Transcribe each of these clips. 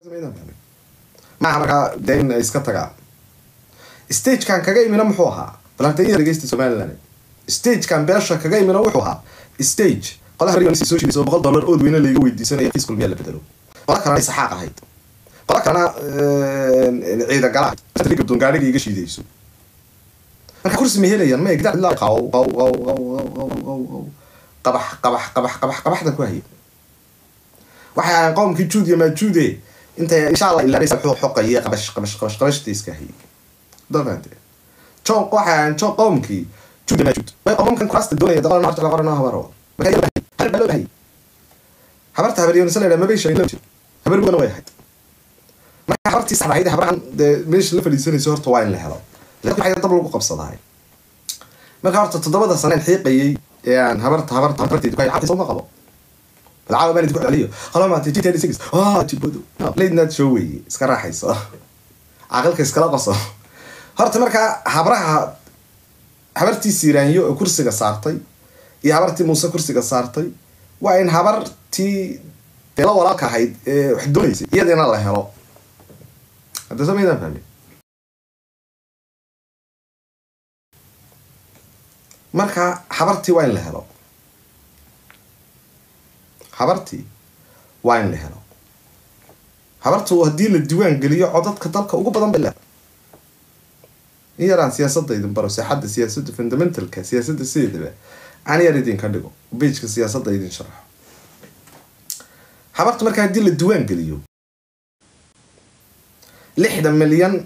ما marka deyn iska taga stage kan kaga imina muxuu ahaa balantay dhageysta Soomaaliland stage kan beesha kaga imina wuxuu ahaa stage qolaha riyoon soo shiiso $100 oo weyn laga weydiisanaya fiscal meel la bedelo qolaha kana saxaaq ahayd qolaha kana ciida gala tadriig doon gaariga iga shiidayso marka kursi ma helayaan ma igdaad la qabaxda ku hayay waxaan qowmkii juudiya ma juude انت ان شاء الله الا ليس حقيه قبش تيسكهي دابا شو قوحان شو قومكي جود ما جود ممكن كراست الدنيا دغال نعرف على قرناها برا هل بلو هي حبرتها بريون سنه ما بيش يلوجي حبر بنا واحد ما حبرتي صح هيدا حبر عن مش اللي فليسني صورته وين لهلا لكن حاجه طبل قبصدها ما قارت تضبط سنه الحقيقي يعني حبرتي دكاي عطي صوم قبو العالم اللي تقول عليه خلاص ما تجي تاني 6 تبدو ليدنا تشوي اسكا راحيسو عقلك اسكلا قصو horta marka habraha habartii Siiraanyo kursiga saartay iyo habartii Muuse kursiga saartay waa in habartii la walaalka ahayd wax doonaysay iyadana la helo hada sameeyay fahmi marka habartii waa in la helo habartii waa in la helo habartu hadii la diiwaan galiyo codadka dalka ugu badan baa يران سياسة يدين برو سيحد سياسة fundamental كسياسة سيدة أنا يريدين كندقو بيج كسياسة يدين شرح حبرت مركز دي للدوان قليو 1 مليون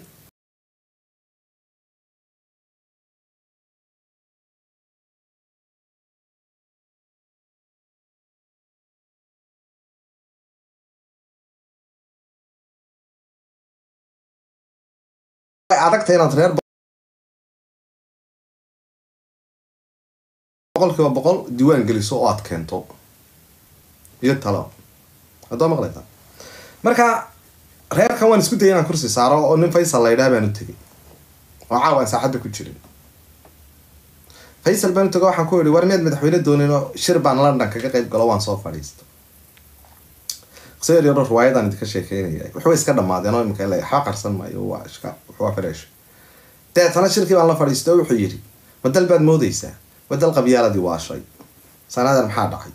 عادك تينا ترير بقول ديوان جلسوا قات كنتو يتطلع هذا مغلطة مركا غير كمان سكوت هنا كرسي صاروا أو فيصل الله يداه بينو تجي وعاون ساعد كتير فيصل بينو تجوا حكولي ورميد متحولين دونينو شربان لندن كقيب قلوان صوف عليست قصير يروح روايد عن ذكر شيء وحوي سكر ما دينو مكان لا حاقر سما يو أشكا وحوا فريش ده أنا شركة والله فريست وحيري بدل بعد موديسة بدل قبيلة دي واشي سنة هذا محاد عيد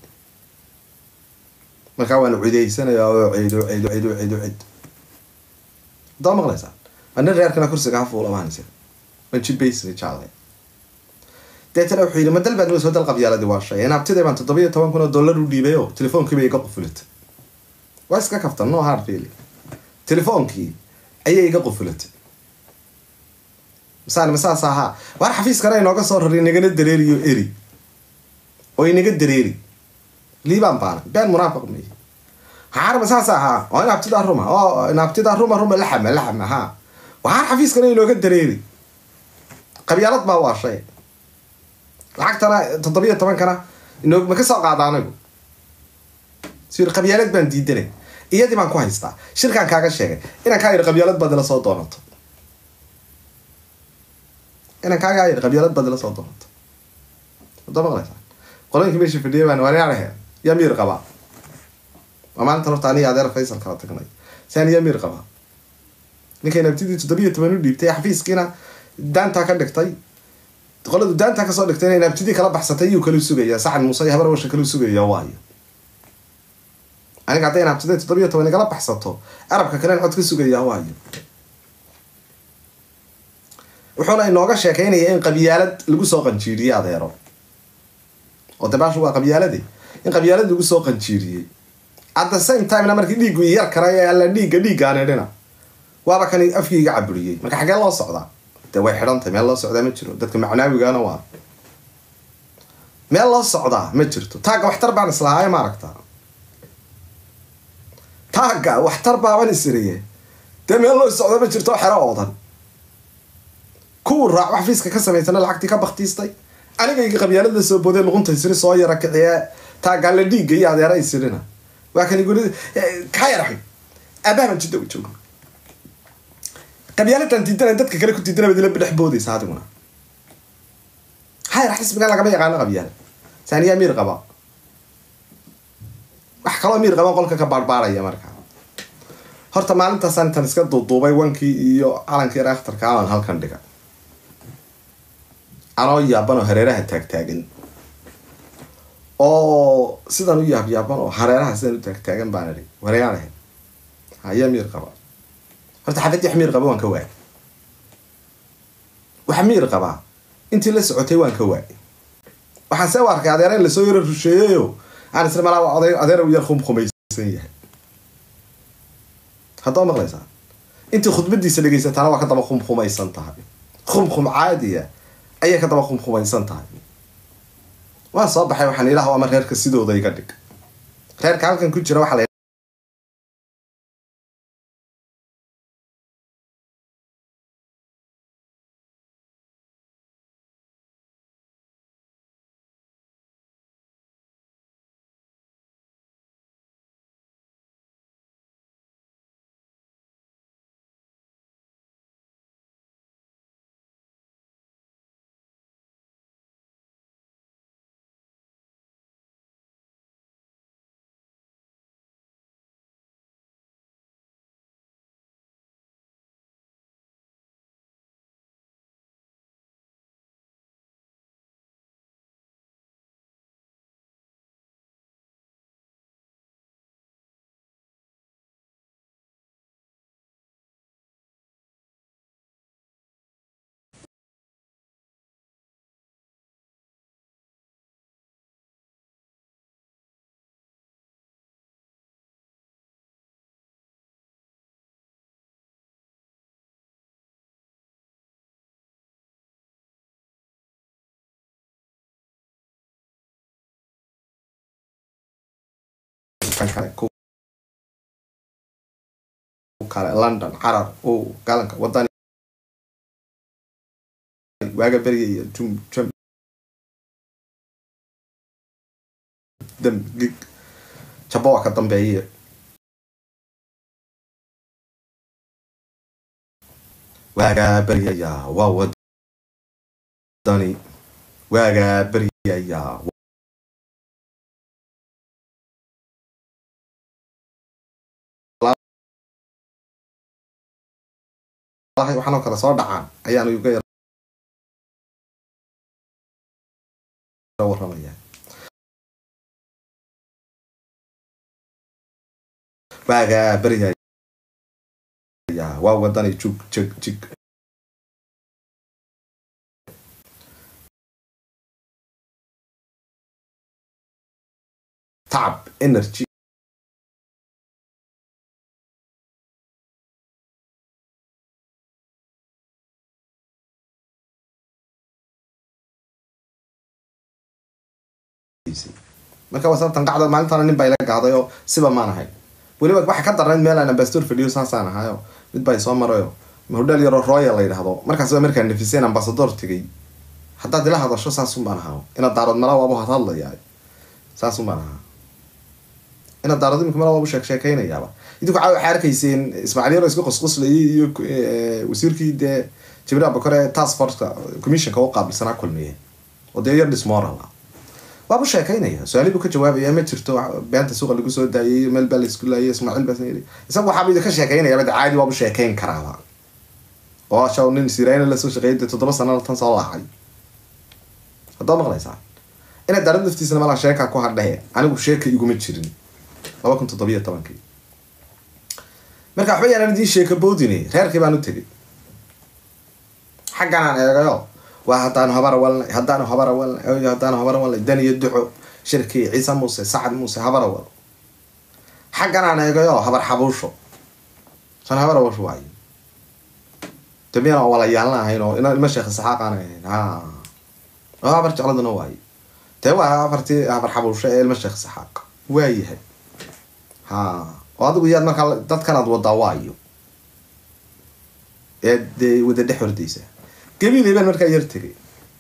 مكون عيدي سنة يا عيد ده مغلسان أنا غير كنا كرسي قاف ولا ما نسيت من شي بيس نشالله ده ترى وحيري بدل بعد موديسة بدل قبيلة دي واشي أنا ابتدي من تطبيق طبعا كنا $1 ودي بيو تليفون كي بيقفلت واسكا كفتر نو هارد فيلي تليفون كي أي يقفلت مسا صاحا وار حفيز كنا ينوغا صور نيغا دريري يو إيري وي نيغا دريري لي بان بان منافق مي هار مسا صاحا وانا ابتدى الروما انا ابتدى الروما لحم ها وهار حفيز كنا ينوغا دريري قبيالات با واشي لعقتنا تطبيق طبعا كنا انو ما كسو قادانغو سير قبيالات بان ديدري iyadii baan ku haystaa shirkan kaaga sheegay inaan ka yiri qabyaalad badala soo doonato wadaba qaleesan qolanka meesha fadhiya baan wariyaanahay yamir qaba maanta hortaani adeer Faysal kala tagnay saan yamir qaba ninkay nabtidii 7 u dhiibtay xafiiskiina daanta ka dhigtay qoladu daanta ka soo dhigtay inay nabtidii kala baxsatay iyo kala sugaya saxan Muuse habar waxa kala sugaya waayo أنا قاعدين أبتدي تطبيق طبعا قلب بحثته عرب كلام حط كسو جيا وايد وحنا إنه قش كأنه إن قبيلة لجوسو قنشيري هذا يرى وتبع شو قبيلة دي إن قبيلة لجوسو قنشيري at the same time أنا مركي ليجو يركرايا على ليجا أنا هنا وأنا كان أفكي عبرية ما كحاجة الله صعدة توي حرنت ما الله صعدة متشرو ده كم معناه وجانا وا ما الله صعدة متشرتو تاج واحترب عن الصلاة ما ركتها تاجا واحترب عن السرية تم يلا الصعدة متشرتو حرام وطن كور راح وحفيزك كسر يتنا العقد كبختيستي أنا جاي قبيلة لسه بدل غنت يصير صاير كذا تاج على دي جاي هذا رئيس سرنا وكان يقول كاي رحي أبا من جد وجهه قبيلة أنت كذا كنت تدري بدل بنحبودي ساعتنا هاي راح تسمع لك قبيلة ثانية أمير قبا wax kala miir qaba qolka ka barbaaraya marka horta maalintaasaan intaan iska duuduubay wankii iyo calankii reektarka aan halkan dhiga anoo yaabanoo hareeraha taagtaagan oo sidan u yaaban oo hareeraha sidan u taagtaagan baan idhi wareeyaan ahayd haya miir qaba horta xafadii xamiir qaba waan ka waayay waxa miir qabaa intii la socotay waan ka waayay waxaan soo arkay adeer in la soo yaro rusheeyo aan isla malaa adeer u yar khumkhumeysan yahay hadda maqlaysaa intii khudbadiisa dhageysatana waa ka daba khumkhumeysan tahay khumkhum caadiya ayay ka daba khumkhumeysan tahay waan soo baxay waxaan ilaahay ama reerka sidooda iga dhig reerka halkan ku jira waxa la kale London Harar oo galanka wadani waaga bariya jum dam gig jabo ka dambeeyay waaga bariya waa wadani waaga bariya waxaan kala soo dhacaan ayaan uga yar warramaya waaga bariya waa wadani jug tacab energy marka wasabtan qacdo maalintan nin bay la gaaday oo siba maanahay waliba waxa ka daran meel aan ambassador video saasan ahayo mid bay soo marayo model yaro royal la yiraahdo markaas markaan nafiseen ambassador tigay hadaa dila hadasho saasun baan ahaa ina daarad mala waabo hadlayaa saasun baan ahaa ina daarad imka mala waabo sheekaynayaaba idinku waxa arkayseen Ismaaciil yaro isku qosqoslayay iyo wasiirkii de Jibril Abukare task force commission ka qaabilsanaa kulmiye oo de yar dismoral waaba sheekaynaya su'aalibu ka jawaabaya ma jirto beenta suuqa lagu soo daayay meel bal isku laayay Ismaaciil basneeri isagu waxa uu ka sheekaynaya bad caadi waaba sheekayn karaa oo shaw nin sirayna la soo shaqeeyay 7 sano tan soo laacay hadda maqlaysaa ina darad naftiisana mala sheeka ku hadhay anigu sheeka iguma jirin 2017 marka waxba yaan idin sheeka boodine reerkii baan u tagay xaqan aan eegayo وهدان هبر ولا دني يدعو شركة عيسى موسى سعد موسى هبر ولا حقنا أنا يجوا هبر حبوشو عشان هبر وشو عاي تبينا ولا يالنا هنا إن المشيخ السحاق أنا ها هبر تعرض نواي توا هبر حبوشو المشيخ السحاق واي هي ها وهذا وياد ما كان تذكرت وضوايو يد وده دحور ديسه قبيل يبان مركا يرتقي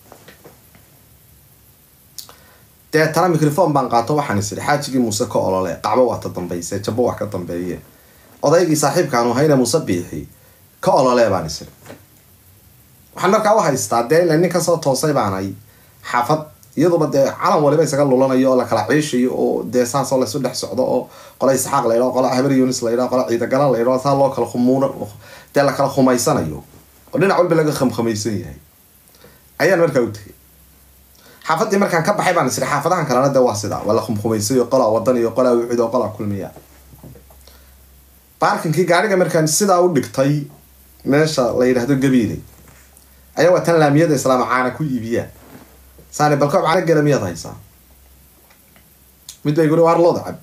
ترى ميكروفون بان قاطو waxaan isri xaajigi Muuse ka olole qacbo waxa dambeeyay jabo wax ka dambeeyay odaygii saaxiibkaan hayna Muuse biixi ka olole baan isri waxaan markaa waxa haystaa deen nin ka soo toosay baan ay xafad iyadoo bade calan waliba isaga lulanayo oo la kala ciishayo oo dee saas oo la isku dhex socdo oo qola Isxaaq la yiraahdo qola Habar Yunis la yiraahdo qola Ciida Gala la yiraahdo saa loo kala khumuuna dee la kala khumaysanayo oo dhinac walba laga khamkhamaysan yahay ayaan markaa u tagay xaafadii markaan ka baxay baan isri xaafadahan kalena dee waa sidaa wala khumkhumaysayo qola wadan iyo qola wixii oo qola kulmiya parkinkii gaariga markaan sidaa u dhigtay meesha la yiraahdo Gabiile ayaa watan laamiyada islaam caana ku iibiya saani balkoob caana galamiyada haysa mid bay guri war loo dacab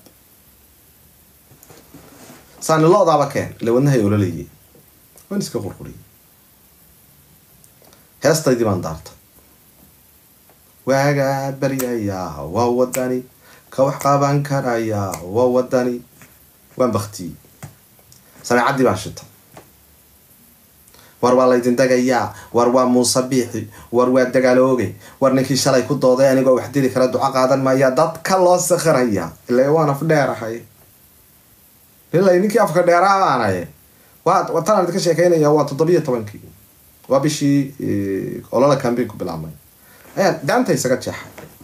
saani loo daaba keen la wadnahay oo la leeyay waan iska qurquri heestaydii baan daarta waaga bariyaya waa wadani ka wax qaban karaya waa wadani waan baqti سمعت باشطة وروا ليدن دقيا وروا مصبيحي وروا دقالوجي ورنكي شلي كود ضايع أنا جو وحدي لك رد عقادا ما يدات كلا سخرية اللي وانا في الدائرة هاي إلا ينكي أفكر دائرة أنا هاي وطلع لك شيء كأنه هو تطبيق طبعا كي وبشي الله كان بينكم بالعمل ده أنت يسقط شح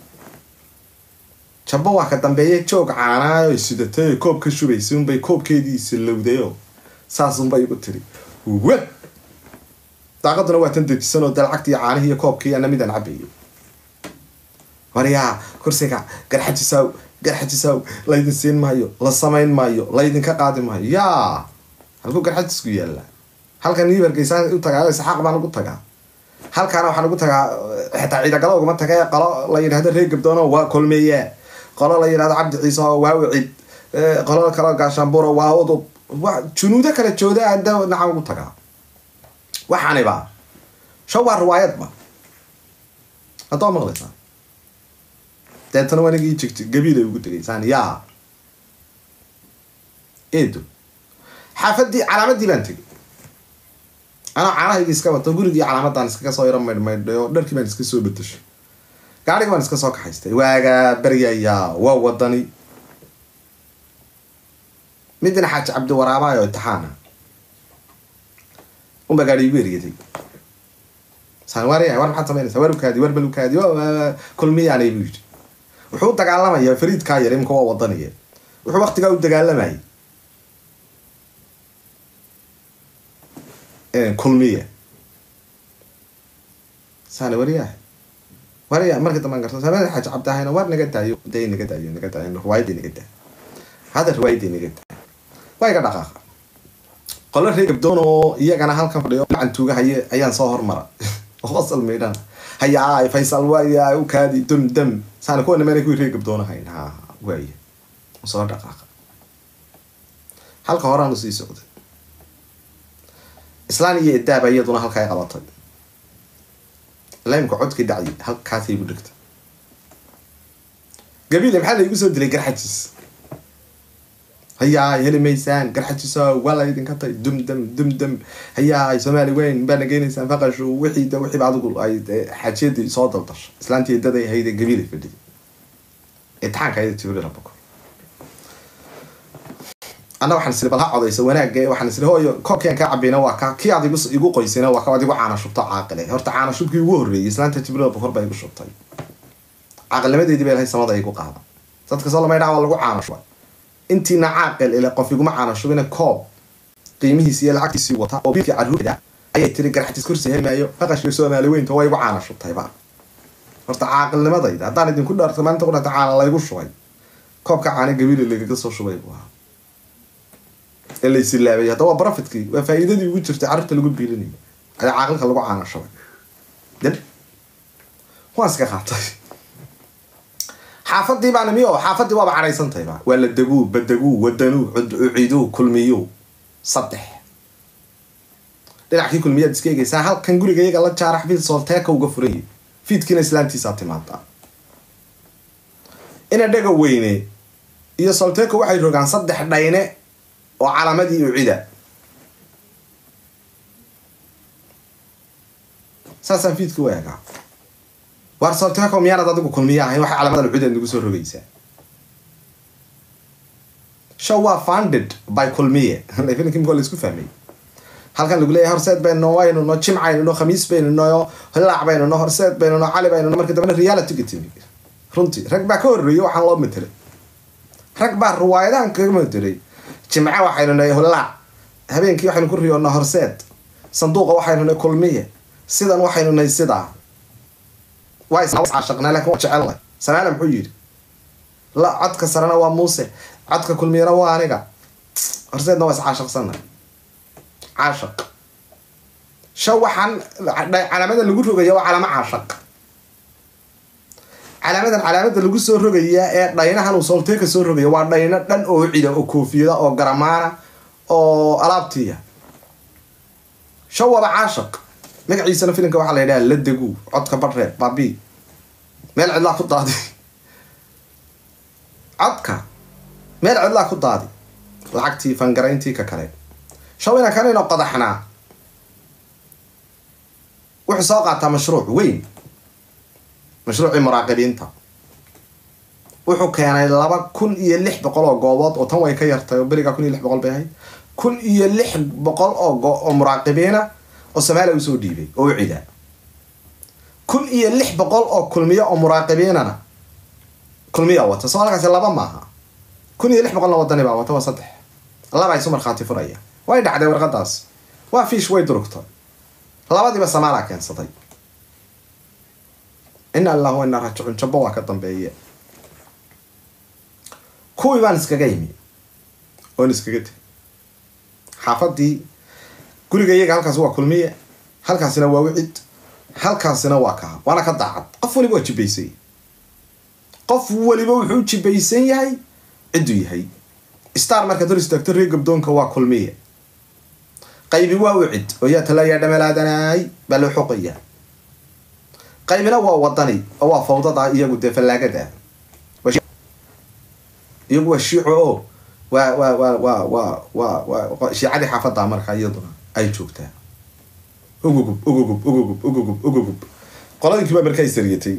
شباب واحد تنبيه شوك عنا يسدته كوب كشوف يسون بي كوب كيدي يسلوديو ساسون بي بتري و تعقدنا وقت انت تسنو دلعكتي عانه هي كوب كي انا ميدان عبيه وريا كرسيكا قرحة تساو لا يدن سين مايو لا سمين مايو لا يدن كقادم مايو يا هلكو قرحة تسكو يلا هلكا نيبر كيسان يو تقا سحاق بانو قد تقا هلكا انا وحانو قد تقا حتى عيدا قلو قمت تقا قلو لا يدن هذا الريق بدونه وكل مياه قال لا يراد عبد عيسى وعيد قال كلا قاشنبورة وعوض جنوده كلا جوده عنده نعم قطعة وحني بقى شو الروايات بقى هذا ما غلطان ده تنوعني يجيك قبيلة يقول لي ثاني يا إيدو حافظ علامة دي بنتي أنا عارف يجي سكوا تقول دي علامة أنا سكوا صايرة ما درك ما نسكوا سوي بتش قاعد كمان نسكوا صاك حيستي واجا بريا ووطني مدنا حاج عبد ورابا يا امتحانا وبقى يبير يدي سنواري حتى ما يسوي كادي وربلو كادي كل مية يعني يبيج وحوط تقالما يا فريد كاير يمكن هو وطني وحو وقت قاعد تقالما كل مية سنواري وريا مركز تمان قرص سنواري حاج عبد هنا ور نقدر دين نقدر رواية نقدر هذا رواية نقدر وايد دقائق قال لي بدونه يجانا هالكم فديو عن توجه هي أيان صهر مرة وخاصة الميدان هيا فيصل ويا وكادي دم سأكون ما نقول ريك بدونه هاي ها ويا وصار دقائق هالك هران نسي سعود إسلامي الدابة يدونه هالك هاي غلطة لا يمكن عد كدعي هالك كاتي بدكت قبيل محل يقصد لي جرحتس هيا هلي ميسان قرحتيسا ولا يدين كتاي دم هيا سومالي وين بان جينيسان فقش وحي بعد يقول اي حاجتي سو دلدش اسلانتي دداي هيدا قبيله فدي اتحانك هيدا تيوري ربك انا waxaan isla balha codayso wanaag waxaan isla hooyo koobkeen ka cabina waa ka kii adigu igu qoysina waa ka adigu caana shubta caaqile horta caana shubkii ugu horeeyay islaanta tibrada bokor bay igu shubtay caaqilnimadeedii bay samada igu qaada dadka soo lama dhaawal lagu caana shubay intii nacaaqil ila qof igu macaana shubina koob qiimihiisa iyo lacagtiisa wata oo biilka caruurta ayay tiri garxatis kursi helmaayo faqashka Soomaali weynta way igu caana shubtay ba horta caaqilnimadayda hadaan idin ku dhaarto maanta qurata caana la igu shubay koobka caana gabiil laga soo shubay waa اللي يسلابي هذا هو بروفيتكي وفائدتي ugu jirtay carruurta lagu biilinay ay caaqilka lagu caana shubay dad waas ka qaatay xaafadii baan miyo xaafadii waa caraysantahay ba wala dagu badagu wadanu ciidu kulmiyo saddex dhinackii kulmiyad iskayga halkan gurigayga la jaarax bil solteeka uga furay fiidkina islaantiisa timaada ina dhaga weyne iyo solteeka waxay rogaan saddex dhayne oo calaamadii u cida saasan fiidku waaga war solteeka miyana dadku kulmiyahay waxa calaamada u cida nagu soo rogaysa show funded by kulmiye leeyahay kim gool isku fahmay halkan lagu leeyahay horseed baynu waynu no jimcaynu no khamiis baynu no hilaac baynu no horseed baynu no cali baynu no markii dambe reality gitimi runtii rag baa ka horreeyay waxaan loo metelay rag baa ruwaayadahan kaga metelay jimca waxaynu no hilaac habeenkii waxaynu ku riyoonaa horseed sanduuqa waxaynu no kulmiye sidan waxaynu no sidaa way saashaqna laakiin jecel salaam muxuu yiri la codka sarana waa muuse codka kulmiyana waa aniga horseedna waa saashaqsanaa عاشق شو حن على مدى اللي قلت رجيا وعلى ما عاشق على مدى اللي قلت سور رجيا ضينا هنوصلتك سور رجيا وضينا لن أوعد أو كوفية أو جرمانة أو ألابتية شو بعاشق مقعد سنة فيلم كواحد على لدقو عدك برا بابي مال عدلا خطادي عدك مال عدلا خطادي لعقتي فنجرينتي ككلام شوينا كاننا قضحنا وحساقة مشروع وين مشروع مراقبين تا وحو كان لبا كن يلح بقول قوابات او تنوي كيرتا بريغا كن يلح بقول بهي كن يلح بقول او مراقبين او سماله وسو ديبي او عيدا كن يلح بقول او كلميه او مراقبين انا كلميه وتا سوالكاس لبا ماها كن يلح بقول ودني با وتا صدح الله باي سمر خاتي فريا way dhacday warqadaas waa fiish way durugtay labadiiba Soomaaliya keensatay inna Allahu wa inna raji'un jabba waa ka dambeeyay kuwii baan iskaga yimi oo iskaga tag xaafadii guriga iyaga halkaas waa kulmiye halkaasina waa wicid halkaasina waa ka waana ka daacad qof waliba jibaysay qof waliba wuxuu jibaysan yahay ciduu yahay star marka dul istaagto reer gabdoonka waa kulmiye qaybi waa wicid oo yaa talaya dhamalaadanaay bal xuqiya qaybina waa wadani oo waa fawdada iyagu defalaagada iyagu waa shiico waa shiicadi xaafada marka iyaduna ay joogtaa ugugub qoladii kiba markay sariyatay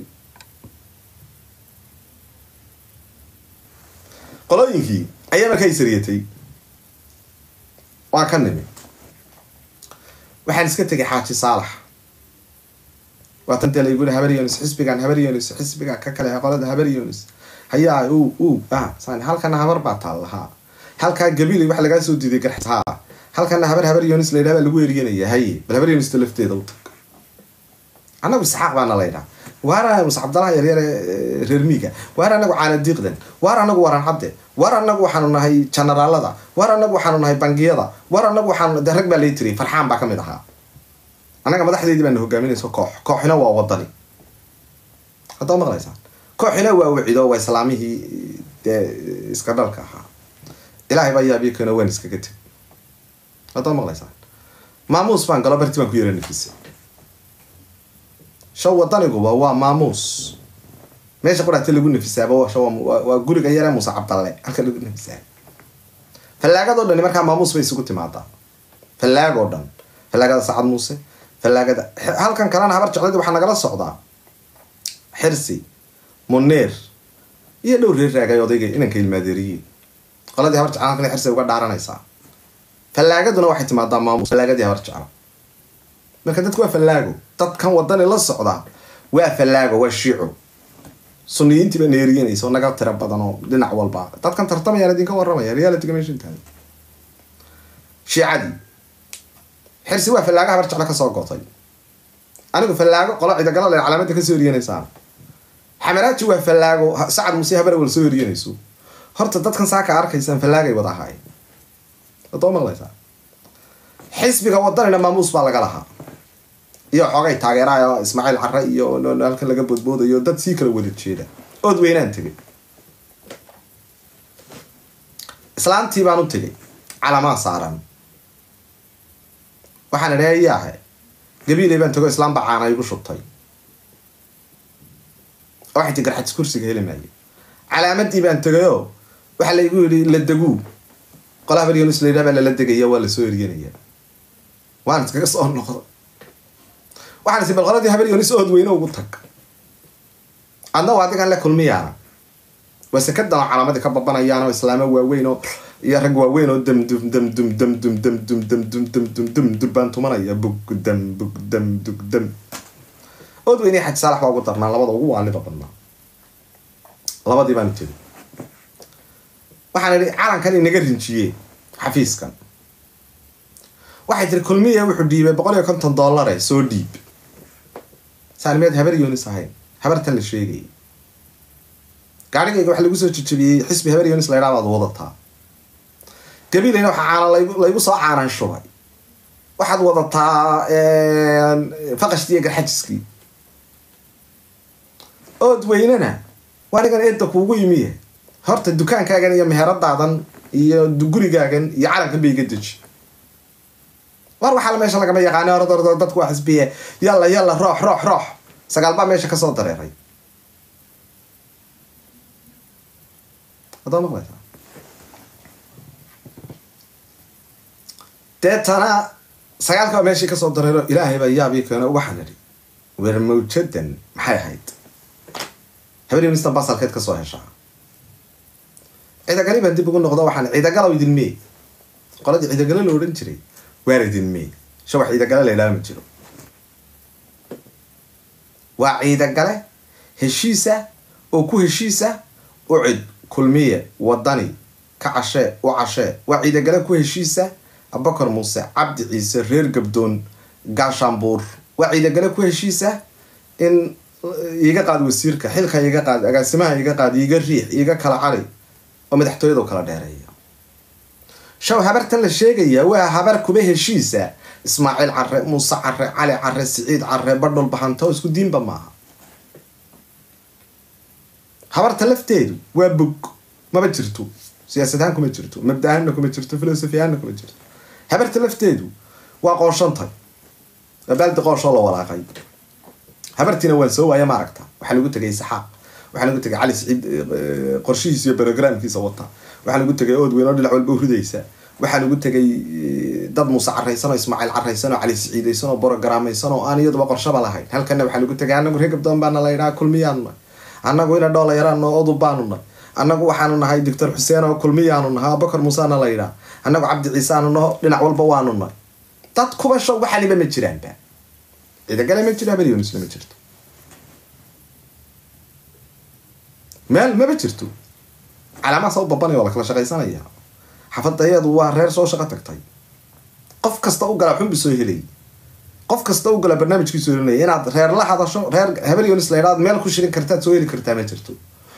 qoladii ayaa markay sariyatay waa kan nimi waxaan iska tagay xaaji saalax waa tan tele igu habariyoonis xisbiga ka kale qolada habariyoonis hayaa saan halkana habar baa taalaha halka gabiil wax laga soo diiday garxaa halkana habariyoonis leeyahay lagu yeerinaya hay bal habariyoonis lafteeda u tag anagu saxaq baan leeyahay waara Musa Abdallah yaryar reer miiga waara anagu caana diiqdan waara anagu waran xabde waara anagu waxaanu nahay generaalada waara anagu waxaanu nahay bangiyada waara anagu waxaanu darag baa leeytiri farxaan baa kamid ahaa anaga madaxdeedii baan hogaaminayso kooxina waa wadani hadda maqlaysaa kooxina waa wicido waa islaamihii iska dalka ahaa ilaahay baa yaabiye kana waan iska gatay hadda maqlaysaa maamuus baan galo barti baan ku yeeranaysaa شو وطني جوا وماموس ماشي قرأت اللي قلنا في السابة شو وأقول لك يا موسى عبد الله أكل اللي قلنا في السابة فلاقة دون مركب ماموس في سكوت معطى فلاقة دون فلاقة سعد موسى فلاقة هل كان كلام هبرت عليه وحنا جلس صعدا حرسي منير يدور الرجاء يضيق إنك المديرية قال دي هبرت عنك حرسي وقعد عرنا يسا فلاقة دون واحد معطى ماموس فلاقة دي هبرت عنه marka dadku waa falaago dadkan wadani la socda waa falaago waa shiico sunniyiintii ba neeriyanayso naga tira badan oo dhinac walba dadkan tartamaya idinka waramaya reality commission tan shiicadi xirsi waa falaaga habar jecla ka soo gootay anigu falaago qola cid galay calaamada ka soo riyanaysa xamaraati waa falaago saad musi habar wal soo riyanayso horta dadkan saaka arkaysan falaagay wada ahay oo maqlaysa xisbiga wadanina maamuus baa laga lahaa iyo xogay taageerayo Ismaaciil Carra iyo halka laga bodboodayo dad si kala wada jeeda ood weynaan tagay islaantii baan u tagay calaamad saaran waxaan leeyahay gabiilay baan tago islaam bacaana igu shubtay waxay garxad kursiga helimay calaamadii baan tagayo waxa la igu yiri la dagu qolaha bariyo isleeyahay la dagayo wala soo eriyanaya waan iskaga soo noqdo waxaan si balqaladii habariyo ood weyno ugu tag adna waa adigan la kulmiyana وسكدنا علامات كبابنا يانا إسلام واوينو يا رج واوينو دم دم دم دم دم دم دم دم دم دم دم دم دم دبان تومنا يا بق دم بق دم دق دم أدويني حد صالح وقطرنا لبض وهو على بابنا لبض يبان تدي وحنا عالم كان ينقرن شيء حفيز كان واحد كل 100 وحدي بقول لك كنت $1 سو ديب سالميد هبر يونس هاي هبرت اللي شيء gaarigayga waxa lagu soo jijibiyay xisbi habar Yunus la yiraahdo wadataa gabiilina waxa aan la igu soo caaran shubay waxaad wadataa faqashtiga garxajiski oo weynana wanigan eedda kuugu yimiye horta dukaankaagan iyo meheradaadan iyo gurigaagan iyo calanka bay gadeji war waxa la meesha laga ma yaqaan ordo dadku wax xisbiye yalla roox sagaalba meesha ka soo dareeray هذا مغلط تنا سجالك ماشي كسر ضريره إلهي بيجابي كنا وحنري ورموت جدا محي هيد هبري مستبصر كده كسر هالشيء إذا قريبا دي بقول نقطة وحنا إذا قالوا يدين مي قالت إذا قالوا لورنشري واردين مي شو إذا قالوا لا متجرو وإذا قال هالشيسة وكو هالشيسة وعد كلمية وضني كعشاء وعشاء وعيد قالك وهشيسة أبو بكر موسى عبد عيسى رير قبدون قاشامبور وعيد قالك وهشيسة إن يقعد وسيرك حلك يقعد أقسمها يقعد يقريح يقعد علي ومدحتو يدو كلا دارية شو هبرت الشيء يا وهبرك به هشيسة إسماعيل عرّ موسى عرّ علي عرّ سعيد عرّ برضو البحنتو اسكو دين بماها حبرت لفتيدو وابوك ما بتشرتو سياستانكم بتشرتو مبدأانكم بتشرتو فلسفيانكم بتشرتو حبرت لفتيدو وقوشنتي بلد قوش الله ولا غيب حبرتنا وين سوى يا معركتها وحنا قلت جاي سحاق وحنا قلت جاي علي سعيد قرشيس يا برنامج في صوتها وحنا قلت جاي أود وين أدلع والبوهديسة وحنا قلت جاي ضد موسى عريسان وإسماعيل عريسان وعلي سعيد يسان وبرجرام يسان وأنا يضرب قرشة بلا هاي هل كنا وحنا قلت جاي أنا قريب بدون بنا لا يراك كل ميان annagu ina dhool yaraan oo odu baanuna annagu waxaanu nahay Dr. Xuseen oo kulmiyaanu nahay Bakar Muuse na la yiraahdo annagu Cabdi Ciise aanu nahay dhinac walba waanu nahay dad kuba show waxa liba ma jiraan ba ida gale ma jiraa bari Yunus ma jirto meel ma jirto calaamad soo babanay wala kala shaqaysanaya xafadayadu waa reer soo shaqo tagtay qof kasta u gala xun bisoo helay qof kasta u gala barnaamijkiisu leeyahay inaad reer la hadasho reer habar Yunus la yiraahdo meel ku shirin kartaa soo heli kartaa ma jirto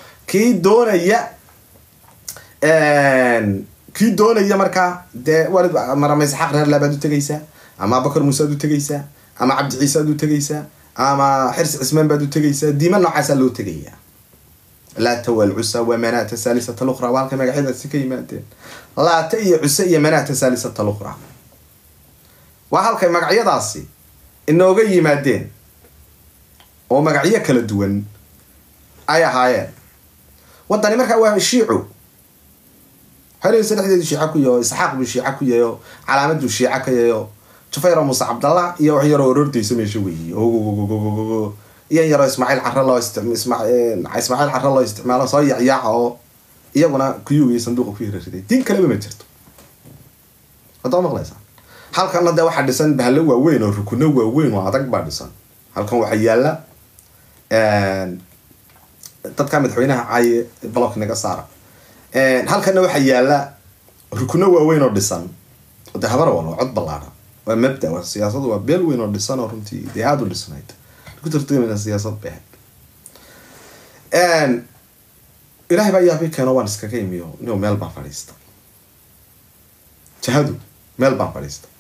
kii doonaya marka de walid maramaysa xaq reer labaad u tagaysa ama Bakar Muuse u tagaysa ama Cabdi Ciise u tagaysa ama Xirs Cismaan baad u tagaysa diiman noocaas loo tagaya la tawal usa wa manat salisata al-ukhra walka magaceeda si ka yimaadeen la ta'iy usa iyo manat salisata al-ukhra wa halka magacyadaasi inooga yimaadeen oo magacyo kala duwan ay ahaayeen wadani marka waa shiico هل سنحدد شيعة كيو إسحاق بشيعة كيو علامة شيعة كيو شفير موسى عبد الله يروح ورد يسمي شوي يرى إسماعيل عر الله إسماعيل عر الله استعماله صيع ياعه يبغى كيو يصندوق فيه رشيد دين كلمة ما جرت هذا ما خلاص هل كان ده واحد سن بهلوا وين وركنوا وين وعطاك بعد سن هل كان وحيالا تتكلم حوينها عاي بلاك نجاسارة halkana waxa yaala rukuno waaweyn oo dhisan oo dahabar wala cod balaara waa mabda waa siyaasadu waa beel weyn oo dhisan oo runtii aad u dhisnayd ku tartiibina siyaasad baahan ilaahay baa yaabay kana waan iska qiimiyo inuu meel baa fadhiista jahadu meel baa fadhiista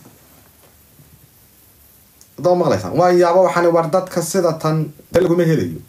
doo maqlaysan waa yaabo waxaan war dadka sida tan lagu ma helayo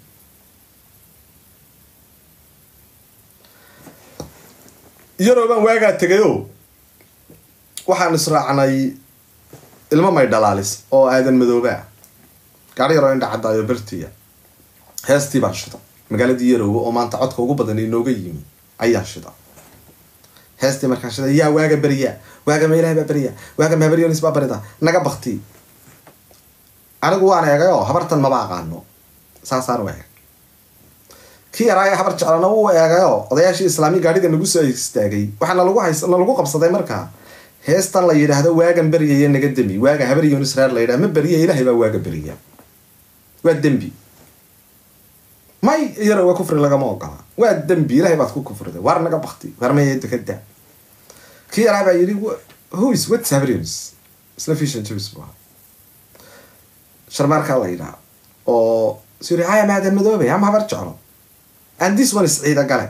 يروبان واقع تجيو waxaan israacnay ilmo may dhalaalis oo aadan madooba gaari yar oo inta cadaayo bartiya heestii baan shida magaaladii Yaroobo oo maanta codka ugu badan inooga yimi ayaa shida heestii markaan shida yaa waaga bariya waaga meelaha ba bariya waaga ma bariyo nisba barida naga baqti anigu waan eegayo habartan ma baaqaano saasaan waaga kii yaraa habar jeclana uu eegayo odayaashii islaami gaadhiga nagu soo istaagay waxaana lagu qabsaday markaa heestan la yidhaahdo waagan baryaya naga demi waaga habaryoon Israel la yidhaahdo ma bariya ilaahay baa waaga bariya waa dembi may yara waa kufri lagama ogola waa dembi ilaahay baad ku kufriday war naga baqti war ma yeed kada kii yaraa baa yiri what's habaryoon isla fiishan jabis baa sharmarka la yidhaahdo oo suri haya maadan madoobe ama habar jeclo and this one is ciida gale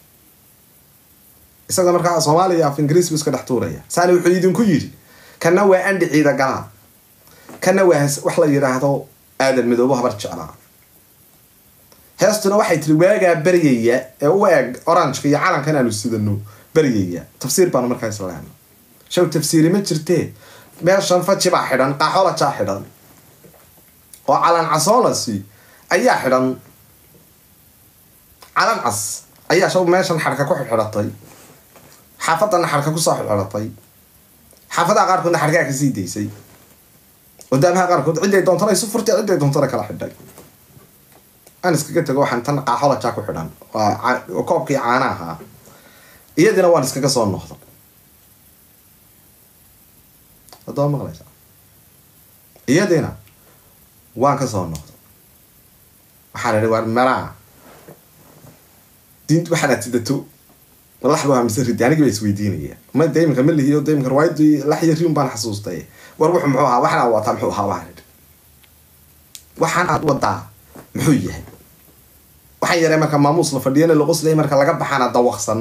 isaga markaa Soomaaliya af Ingiriis iska dhaxtuuraya saani wuxuu idinku yiri kana waa andi ciida gala kana waa wax la yiraahdo aadan madoobo habar jecla heestuna waxay tiri waaga baryaya ee u eeg orange iyo calankan aanu sidano baryaya tafsiir baan markaa islaam shaw tafsiiri ma jirtee meeshan faji baa xidhan qaxola jaa xidhan oo calan casoolasi ayaa xidhan calan cas ayaa shaw meeshan xarka ku xidhatay xaafadana xarka ku soo xidhatay xaafada qaarkoodna xarka ka sii deysay wadamaha qaarkood ciday doontana isu furtay ciday doontana kala xidhay aan iskaga tago waxaan tan qaxola jaa ku xidhan waa koobkii caanaha iyadina waan iskaga soo noqdo hadoo maqlaysa iyadina waan ka soo noqdo waxaan idhi war maraa diintu waxaad tidato wallahi waa misrid aniga way isweydiinaya ma deeymka ma lihiyo deeymka riwaayadii la xiriirun baan xasuustay war wuxuu muxuu ahaa waxna wata muxuu ahaa waxaan aad wadaa muxuu yahay waxaan yaray marka maamuus la fadhiyana la qoslay marka laga baxana dawaqsan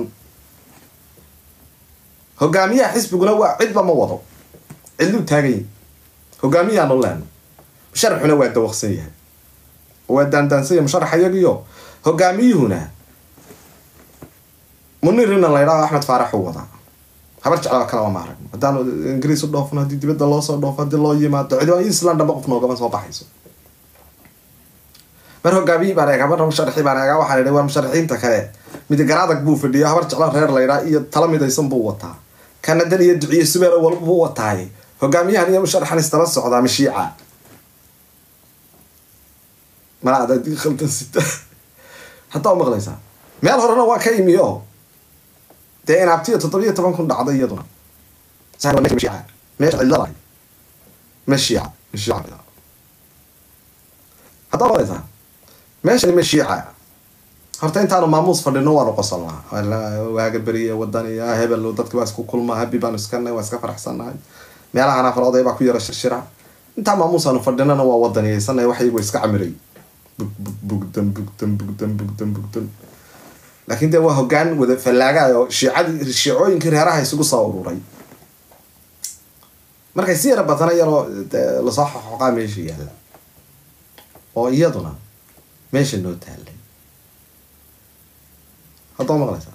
hogaamiyaha xisbiguna waa cidba ma wado cidlu taagay hogaamiyaha nolaan sharxuna waa dawaqsan yahay waa dandansay musharaxayagiyo hogaamiyuhuna munirina la yiraahdo Axmed Faarax wada habar jecel kala ma arag hadaan Ingiriis u dhoofno hadii dibadda loo soo dhoofo hadii loo yimaado cidwa Iceland daba qof nooga soo baxayso mar hogaamiye baan eega mar musharaxi baan eega waxaan idhi war musharaxiinta kale mid garaadag buu fadhiyo habar jecel reer la yiraahdo iyo tala midaysan buu wataa kanadan iyo duciye subeer walba buu wataay hogaamiyahan iyo musharaxan istaba socda mashiica ma aad khaldan sita hatta maqlaysa meel horena waa ka imiyo dee in abtiyo 17 kun dhacday iyaduna saar mashiica meesha cilada mashiica hatta maqlaysa meesha mashiica horta intaanu maamuus fadhino waa qosolnaa waaga bariye wadaniya hebel dadka waa isku kulma habi baan iskanay waa iska faraxsanahay meelaha ana farooday baa ku yara shirshira inta maamuus aanu fadhinana waa wadaniyaysanay waxay iska camiray bugdan laakiin de waa hogaan wada falaaga oo shiicooyinka reeraha isugu soo ururay markay si yara badan yaro la soo xoqaa meesha yaala oo iyaduna meesha noo taalay hadoo maqlaysa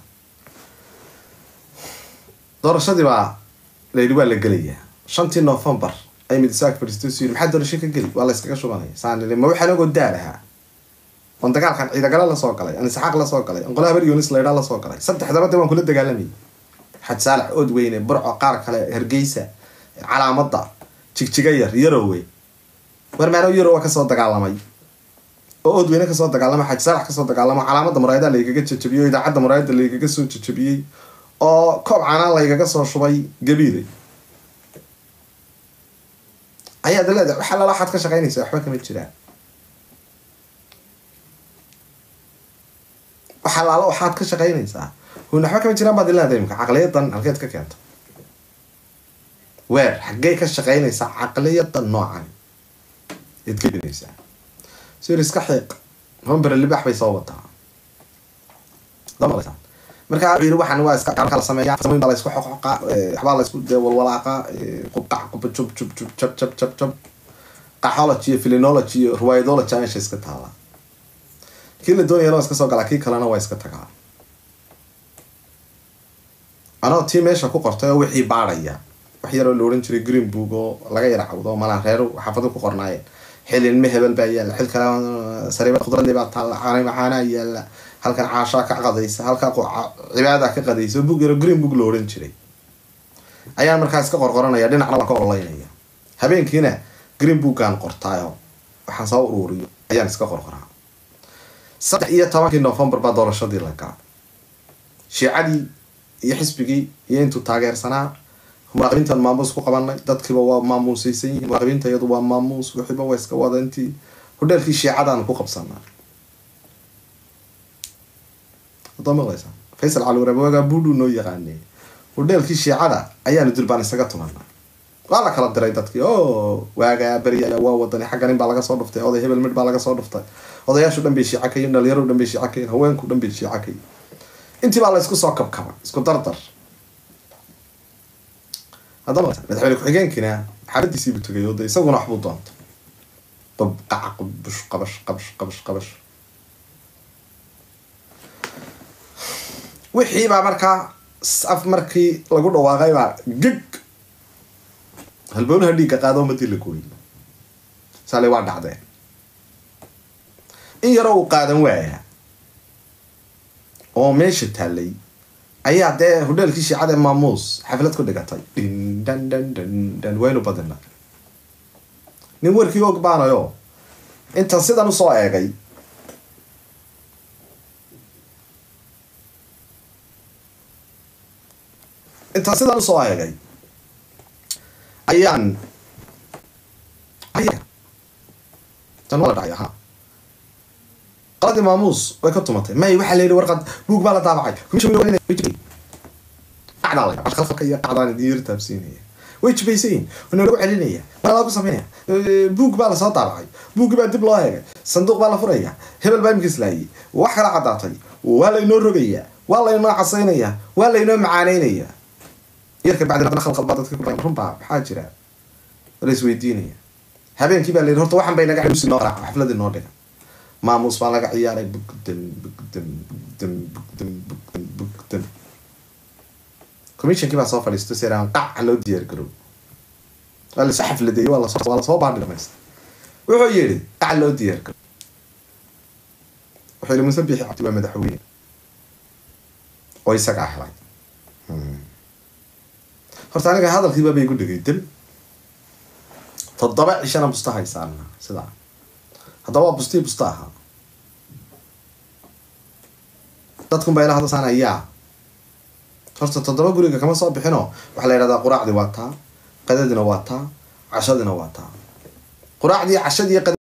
doorashadii baa leeyahay la galaya 5 November ay midsaak fariistoosii maxaa doorasho ka gali waa la iskaga shubanaya saanile ma waxaan ugu daalaha on dagaalkan ciida gala la soo galay aan saxaq la soo galay qolaha bar Yunis leeyahay la soo galay saddexdaba waan kula dagaalamay xad saalax ood weyne burco qaar kale Hargeysa calaamada jigjiga yar yarowe war maano yaro ka soo dagaalamay oo ood weyne ka soo dagaalamay xad saalax ka soo dagaalamay calaamada muraayada la igaga jajabiyay idaacada muraayada la igaga soo jajabiyay oo koob caana la igaga soo shubay gabiiday ayaa dalada waxa la xad ka shaqeynaysa waxba kama jiraan waxa la waxaad ka shaqeynaysaa huna waxba kama jiraan badilada imka aqliyadan halkeed ka keento weer xagee ka shaqeynaysaa aqliyadan noocan idkibinaysaa sir iska xiiq hombar libax bay soo wataa damada marka ay waxaan waa iska kala sameeyaa sameyn baa isku xoqoqa waxba la isku deewal walaaqa qubqac qub chub qaxology philology riwaayadology ay iska taala kii la doonayo iska soo gala kii kalena waa iska tagaa ana tii meesha ku qortay wixii baaraya wax yar oo la oran jiray green book oo laga yara cawdo mala reero xafado ku qornaayeen xilin ma hebel baa yaala xil kala sariiba khudradii baa taala aanay maxaana yaala halkan caasha ka qadaysa halka cibaada ka qadaysa book yar green book la oran jiray ayaan markaas ka qorqoranaya dhinacna waan ka qorlaynaya habeenkiina green book aan qortaayo waxaan soo ururiyo ayaan iska qorqoraa صدق إيه طبعا كي نوفمبر بعد دور الشدي لك شيعدي يحسبكي ينتو تاجر سنة مراقبين الماموس وقبلنا تدخل ماموس يسين مراقبين تيضوا ماموس وحبوا ويسكوا أنتي هذا في شيعة أنا فوق بصنا ضم الله يسا فيصل على وربوجا بودو نو يغني هذا في شيعة أيام دربان سقطوا لنا والله كلا دريدتك واجا بريء ووطني حقا نبى على صوت فتى هذا هبل مد على صوت فتى هذا يا شو دم بيشي عكين اليرو دم بيشي عكين هوينكو دم بيشي عكين انت بقى اسكو صاكب كمان اسكو طرطر هذا ما مدحولك حقين كنا حبدي يسيب التجيود يسوون احبطات طب قبش قبش قبش قبش قبش وحي بقى مركا سقف مركي lagu dhawaaqay baa gig halboon hadii ka qaado ma dili kooyin saalay waa dhacday in yaro uu qaadan waaya oo meesha taalay ayaa de hodelkii shiicada maamuus xaflad ku dhigatay dan waynu badana nin warkii og baanayo inta sidan u soo eegay inta sidan u soo eegay ayaan tan wala dhacay ha قادي ماموس ويكتمتي ما يوحى لي ورقه بوق بالا طابعي مش وين ويجي قاعد على خلفك يا قاعد دير تابسينيه ويش بيسين انه لو علينيه ما لا بسمينه بوق بالا سو طابعي بوق با دب لو هيك صندوق بالا فريا هبل با مكس لاي wax kala cadaatay wala inoo rogaya wala inoo casaynaya wala inoo macaaneenaya yarka baad khalkhal badadka ku runba waxa jira rays weydiinaya habeenkii baa leeyahay horta waxan bay naga xulusi noo raac xafladii noo dhiga maamuus baa laga ciyaaray bugdan commissionkii baa soo fadhiistay seeraan qac loo diyaar garow wala saxaf laday wala soo baadhay dhamayst wuxuu yiri qac loo diyaar garow wuxuu yiri musabixi cabdi waa madaxweyne oo isaga ahlay horta aniga hadalkii baa bay ku dhigaydan toddoba cishana mustahaysaana sida هذا بستاها dadku bay la hadasanayaa horta toddoba guriga kama soo bixino waxa la yiraahdaa quraacdi waa taa qadadina waa taa cashadina waa taa quraacdi cashadii